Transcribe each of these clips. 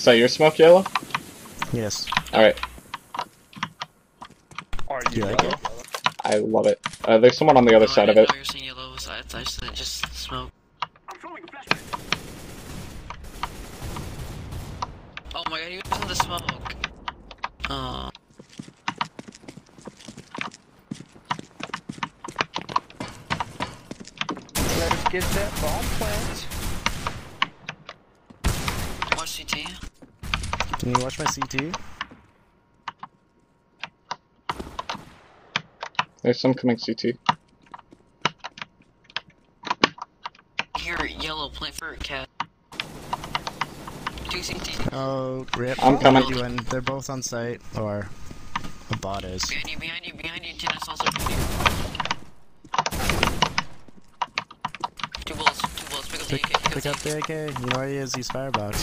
Is that your smoke, Yellow? Yes. Alright. Do you like it? I love it. There's someone on the other side of it. I you're saying yellow, so I just smoke. Oh my god, he was in the smoke. Oh. Let's get that bomb plant. Watch CT. Can you watch my CT? There's some coming CT. Here, yellow, plant for a cat. 2 CT. Oh, rip. I'm coming. They're both on site, or a bot is. Behind you, tennis also. 2 bullets, pick up the AK, Pick up the AK. You know where he is, he's firebox.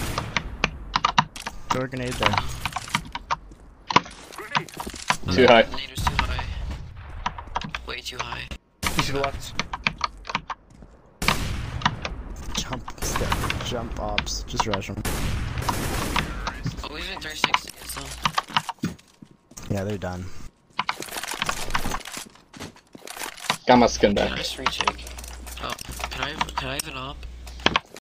Throw a grenade there. Too high. Nader's too high. Way too high. He's to the left. Jump ops. Just rush him. Oh, he's in 360, so. Yeah, they're done. Got my skin back. Nice retake. Oh, can I have an op?